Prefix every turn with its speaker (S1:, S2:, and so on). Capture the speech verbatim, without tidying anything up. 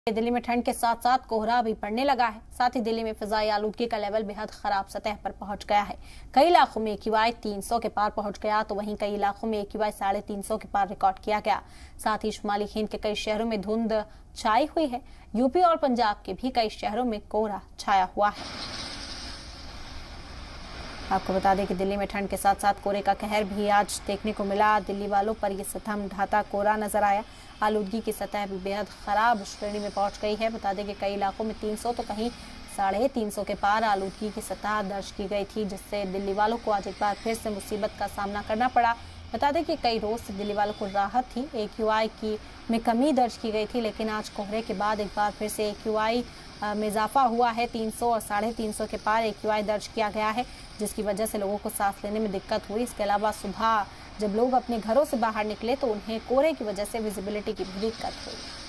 S1: दिल्ली में ठंड के साथ साथ कोहरा भी पड़ने लगा है। साथ ही दिल्ली में फिजाई आलूदगी का लेवल बेहद खराब सतह पर पहुंच गया है। कई इलाकों में एक्यूआई तीन सौ के पार पहुंच गया, तो वहीं कई इलाकों में एक्यूआई साढ़े तीन सौ के पार रिकॉर्ड किया गया। साथ ही शुमाली हिंद के कई शहरों में धुंध छाई हुई है। यूपी और पंजाब के भी कई शहरों में कोहरा छाया हुआ है। आपको बता दें कि दिल्ली में ठंड के साथ साथ कोहरे का कहर भी आज देखने को मिला। दिल्ली वालों पर यह सितम ढाता कोहरा नजर आया। आलूदगी की सतह भी बेहद खराब श्रेणी में पहुंच गई है। बता दें कि कई इलाकों में तीन सौ तो कहीं साढ़े तीन सौ के पार आलूदगी की सतह दर्ज की गई थी, जिससे दिल्ली वालों को आज एक बार फिर से मुसीबत का सामना करना पड़ा। बता दें कि कई रोज से दिल्ली वालों को राहत थी, एक्यूआई की में कमी दर्ज की गई थी, लेकिन आज कोहरे के बाद एक बार फिर से एक्यूआई में इजाफा हुआ है। तीन सौ और साढ़े तीन सौ के पार एक्यूआई दर्ज किया गया है, जिसकी वजह से लोगों को सांस लेने में दिक्कत हुई। इसके अलावा सुबह जब लोग अपने घरों से बाहर निकले तो उन्हें कोहरे की वजह से विजिबिलिटी की भी दिक्कत हुई।